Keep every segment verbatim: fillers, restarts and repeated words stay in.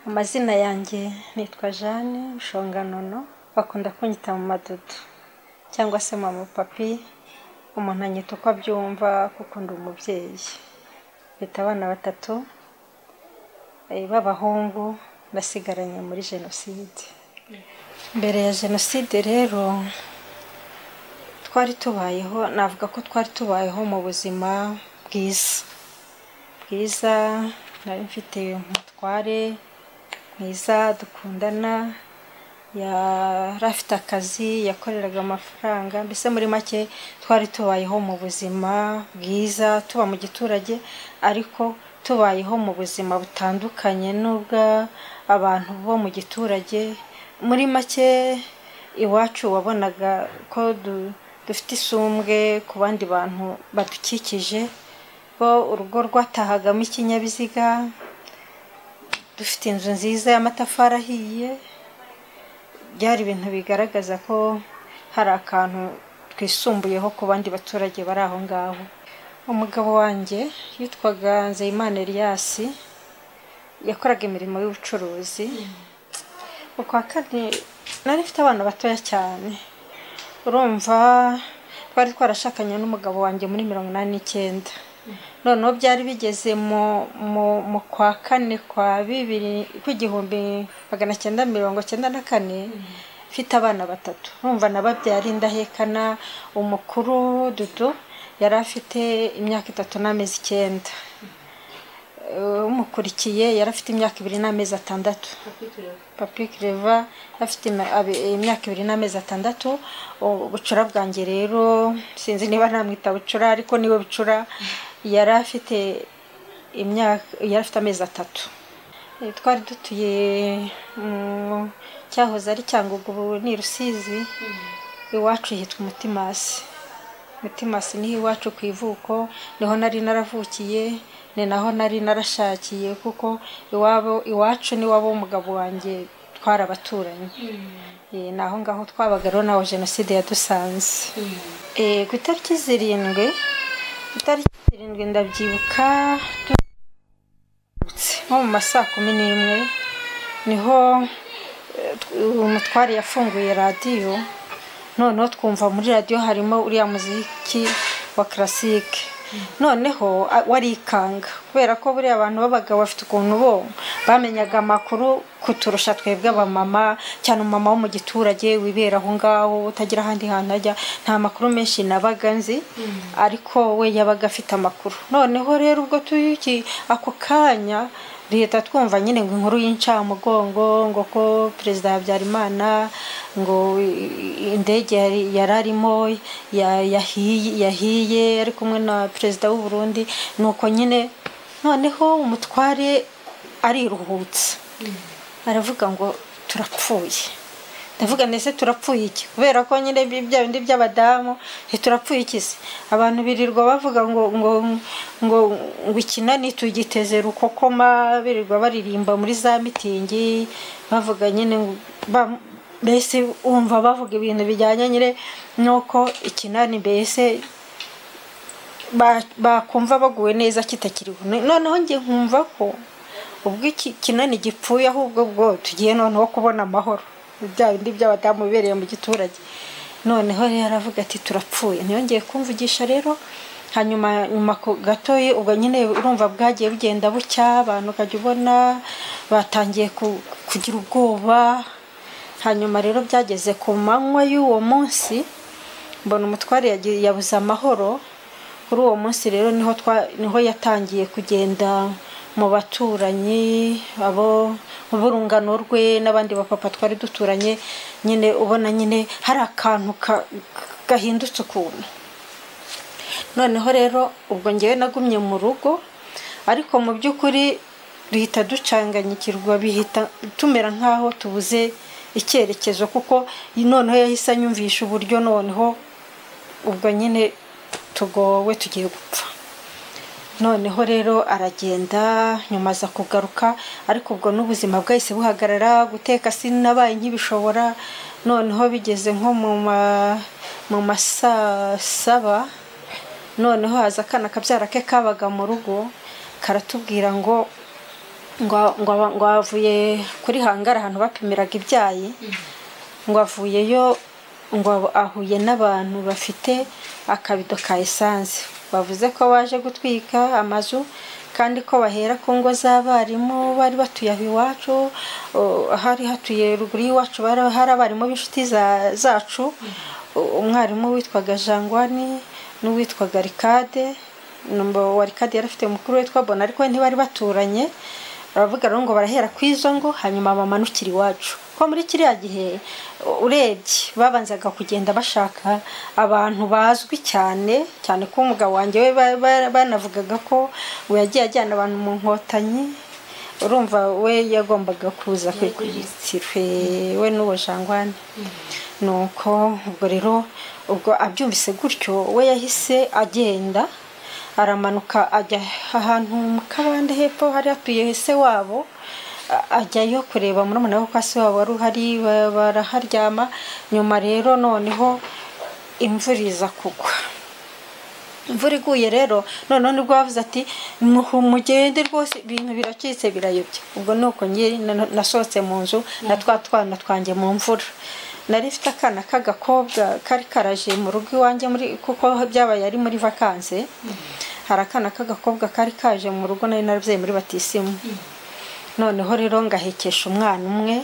Amazina yanjye nitwa Jeanne Shonganono, bakunda kunyita mu madudu cyangwa se mama papi. Umuntu anyita uko abyumva kuko ndi umubyeyi. Mfite abana batatu b'abahungu basigaranye muri jenoside. Mbere ya jenoside rero twari tubayeho, navuga ko twari tubayeho mu buzima bwiza bwiza. Nari mfite umutware mwiza dukundana, yari afite akazi, yakoreraga amafaranga. Mbese muri make twari tubayeho mu buzima bwiza, tuba mu giturage ariko tubayeho mu buzima butandukanye n'ubwa abantu bo mu giturage. Muri make iwacu wabonaga ko dufite isumbwe ku bandi bantu badukikije, ko urugo rwatahagamo ikinyabiziga, dufite inzu nziza y'amatafari ahiye. Byari ibintu bigaragaza ko hari akantu twisumbuyeho ku bandi baturage bari aho ngaho. Umugabo wanjye yitwaga Nzeyimana Elias, yakoraga imirimo y'ubucuruzi. Uko akandi nari mfite abana batoya cyane. Urumva twari twarashakanye n'umugabo wanjye muri mirongo inani n'icyenda. Noneho byari bigeze mu mu kwa kane kwa bibiri kw'igihumbi magana cyenda mirongo cyenda na kane, mfite abana batatu. Urumva nababyara indahekana. Umukuru Dudu yari afite imyaka itatu n'amezi icyenda. Umukurikiye yari afite imyaka ibiri n'amezi atandatu. Papi Cleva afite imyaka ibiri n'amezi atandatu. Ubucura bwanjye rero sinzi niba namwita bucura ariko niwe bucura, yari afite imyaka yari afite amezi atatu. Twari dutuye mu cyahoze ari Cyangugu, ubu ni Rusizi. Iwacu hitwa Umutimasi. Umutimasi niho iwacu ku ivuko, niho nari naravukiye, ni naho nari narashakiye kuko iwabo iwacu ni wabo umugabo wanjye twarabaturanye. Eh naho ngaho twabaga rero naho jenoside yadusanze. Eh ku itariki zirindwi itariki zirindwi ndabyibuka nko mu masaa kumi n'imwe niho umutware yafunguye radiyo. Noneho twumva muri radiyo harimo uriya muziki wa classique. Noneho warikanga kubera ko buri abantu babaga bafite ukuntu bo bamenyaga amakuru kuturusha twebwe abamama, cyane umama wo mu giturage wibera aho ngaho utagira ahandi hantu ajya. Nta makuru menshi nabaga nzi, ariko we yabaga afite amakuru. Noneho rero ubwo tuyuki ako kanya leta twumva nyine ngo inkuru y'incamugongo ngo ko Perezida Habyarimana ngo indege yararimo yahiye yahiye ari kumwe na Perezida w'u Burundi. Nuko nyine noneho umutware ariruhutse, aravuga ngo turapfuye. Ndavuga nese turapfuye iki? Kubera ko nyine bya bindi by'abadamu turapfuye iki se? Abantu birirwa bavuga ngo ngo ngo ngo ikinani tugiteze rukokoma, birirwa baririmba muri za mitingi bavuga nyine mbese umva bavuga ibintu bijyanye nyine nuko ikinani mbese bakumva baguwe neza kitakiriho. Noneho ngiye nkumva ko ubwo iki kinani gipfuye ahubwo bwo tugiye noneho kubona amahoro, bya bindi by'abadamu bibereye mu giturage. Noneho rero aravuga ati turapfuye. Ntiyongeye kumvugisha rero. Hanyuma nyuma gatoye ubwo nyine urumva bwagiye bugenda bucya, abantu kajya ubona batangiye kugira ubwoba. Hanyuma rero byageze ku manywa y'uwo munsi, mbona umutware yabuze amahoro. Kuri uwo munsi rero niho niho yatangiye kugenda mu baturanyi abo mu burungano rwe n'abandi bapapa twari duturanye. Nyine ubona nyine hari akantu gahindutse ukuntu. Noneho rero ubwo ngewe nagumye mu rugo, ariko mu by'ukuri duhita ducanganyikirwa, bihita tumera nkaho tubuze icyerekezo, kuko noneho yahise anyumvisha uburyo noneho ubwo nyine tugowe tugiye gupfa. Noneho rero aragenda, nyuma aza kugaruka, ariko ubwo n'ubuzima bwahise buhagarara. Guteka sinabaye nk'ibishobora. Noneho bigeze nko mu mu masaa saba, noneho haza akana kabyara ke kabaga mu rugo, karatubwira ngo ngo ngo ngo avuye kuri hangara ahantu bapimiraga ibyayi ngo avuyeyo ngo ahuye n'abantu bafite akabido ka essence bavuze ko baje gutwika amazu kandi ko bahera ku ngo z'abarimu bari batuye aho iwacu hari hatuye ruguru y'iwacu hari abarimu b'inshuti zacu umwarimu witwaga Jangwani n'uwitwaga Rikade numbo wa Rikade yari afite mukuru witwa Bona ariko ntibari baturanye baravuga rero ngo barahera kwizo ngo hanyuma bamanukira iwacu ko muri kiriya gihe urebye babanzaga kugenda bashaka abantu bazwi cyane cyane ko umugabo wanjye we banavugaga ko we yagiye ajyana abantu mu nkotanyi urumva we yagombaga kuza kwikwitirwe we n'uwo Jangwani nuko ubwo rero ubwo abyumvise gutyo we yahise agenda aramanuka ajya ahantu mu kabande hepfo hari atuye se wabo ajyayo kureba murumuna we ko se wabo wari uhari baraharyama nyuma rero noneho imvura iza kugwa imvura iguye rero none nibwo bavuze ati mugende rwose ibintu biracitse birayobye ubwo nuko ngiye nasohotse mu nzu na twa twana twanjye mu mvura nari mfite akana k'agakobwa kari karaje mu rugo iwanjye muri kuko byabaye ari muri vacances hari akana k'agakobwa kari kaje mu rugo nari narabyaye muri batisimu noneho rero ngahekesha umwana umwe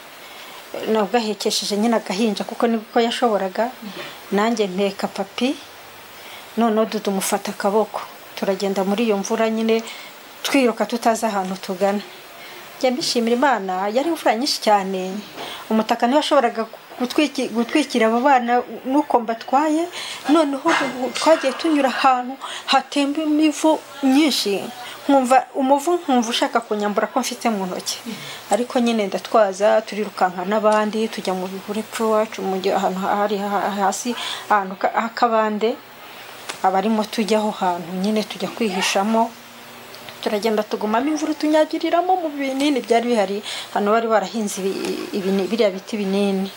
nabwo ahekesheje nyine agahinja kuko nibwo yashoboraga nanjye mpeka papi noneho dudumufata akaboko turagenda muri iyo mvura nyine twiruka tutazi ahantu tugana njye mbishimira Imana yari imvura nyinshi cyane umutaka ntibashoboraga gutwikira abo bana nuko mbatwaye noneho twagiye tunyura ahantu hatemba imivu nyinshi nkumva umuvu nkumva ushaka kunyambura ko mfite mu ntoki ariko nyine ndatwaza turirukanka n'abandi tujya mu bihuru iwacu mu ahantu hari hasi ahantu akabande abarimo tujyaho hantu nyine tujya kwihishamo turagenda tugumamo imvura tunyagiriramo mu binini byari bihari hano bari barahinze ibini biriya biti binini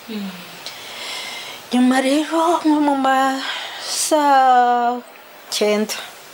nyuma rero nko mu masa cyenda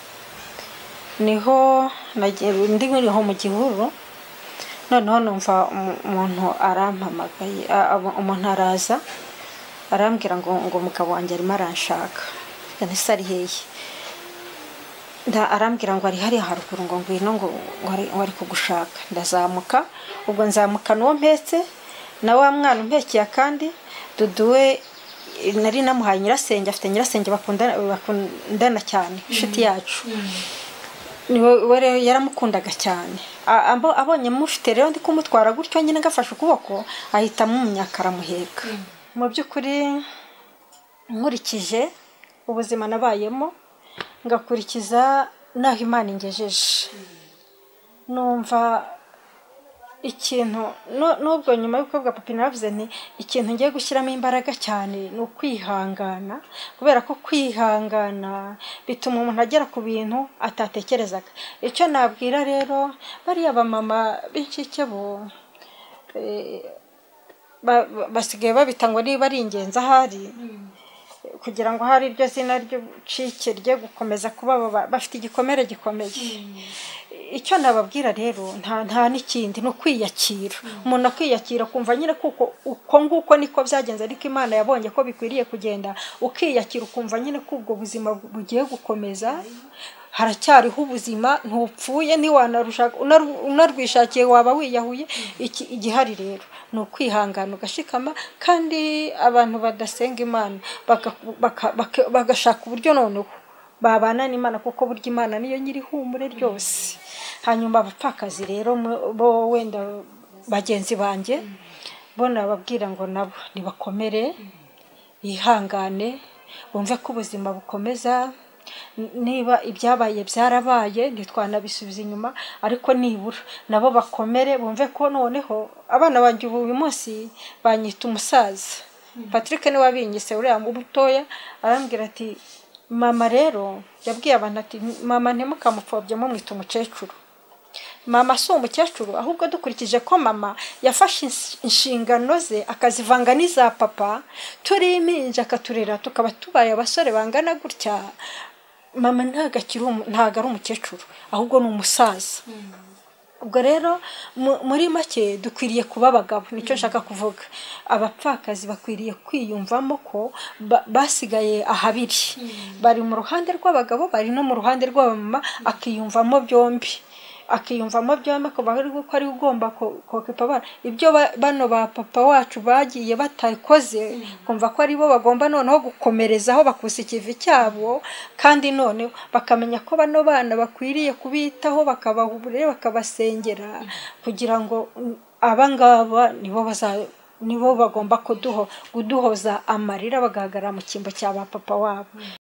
niho ndi nguriho mu gihuru noneho numva umuntu arampamagaye umuntu araza arambwira ngo ngo umugabo wanjye arimo aranshaka kandi sari hehe nda arambwira ngo ari hari haruguru ngo ngwino ngo wari kugushaka ndazamuka ubwo nzamuka n'uwo mpetse na wa mwana umpekeye kandi duduwe nari namuhaye nyirasenge afite nyirasenge bakundana bakundana cyane inshuti yacu niwe rero yaramukundaga cyane abonye mufite rero ndi kumutwara gutyo nyine ngafashe ukuboko ahita mumunyakara muheka mu by'ukuri nkurikije ubuzima nabayemo ngakurikiza naho Imana ingejeje numva ikintu nubwo nyuma y'uko bwa papi navuze nti ikintu ngiye gushyiramo imbaraga cyane ni ukwihangana kubera ko kwihangana bituma umuntu agera ku bintu atatekerezaga icyo nabwira rero bariya bamama b'incike bo basigaye babita ngo niba ari ingenzi ahari kugira ngo hari iryo zina ry'ucike rye gukomeza kuba bafite igikomere gikomeye icyo nababwira rero nta nta n'ikindi no kwiyakira umuntu akwiyakira kumva nyine kuko uko nguko niko byagenze ariko Imana yabonye ko bikwiriye kugenda ukiyakira ukumva nyine ko ubwo buzima bugiye gukomeza haracyariho ubuzima ntupfuye ntiwanarushaka unarwishakiye waba wiyahuye igihari rero ni ukwihangana ugashikama kandi abantu badasenga Imana bagashaka uburyo noneho babana n'Imana kuko burya Imana niyo nyiri humure ryose hanyuma abapfakazi rero bo wenda bagenzi banjye bona babwira ngo nabo nibakomere bihangane bumve ko ubuzima bukomeza niba ibyabaye byarabaye ntitwanabisubiza inyuma ariko nibura nabo bakomere bumve ko noneho abana banjye ubu uyu munsi banyita umusaza Patrick ni wabinyise uriya mu butoya arambwira ati mama rero yabwiye abantu ati mama ntimukamupfobye mu mwita umukecuru mama si umukecuru ahubwo dukurikije ko mama yafashe inshingano ze akazivanga n'iza papa turi impinja akaturera tukaba tubaye abasore bangana gutya mama ntagakiri ntago ari umukecuru ahubwo ni umusaza ubwo rero muri make dukwiriye kuba abagabo, nicyo nshaka kuvuga. Abapfakazi bakwiriye kwiyumvamo ko basigaye ahabiri, bari mu ruhande rw'abagabo bari no mu ruhande rw'abamama, akiyumvamo byombi akiyumvamo byombi ko bari ko ari ugomba kokepa bana ibyo bano ba papa wacu bagiye batakoze, kumva ko ari bo bagomba noneho gukomerezaho bakusa ikivi cyabo, kandi none bakamenya ko bano bana bakwiriye kubitaho, bakabaha uburere, bakabasengera, kugira ngo abangaba nibo baza nibo bagomba kuduho kuduhoza amarira bagahagarara mu cyimbo cya ba papa wabo.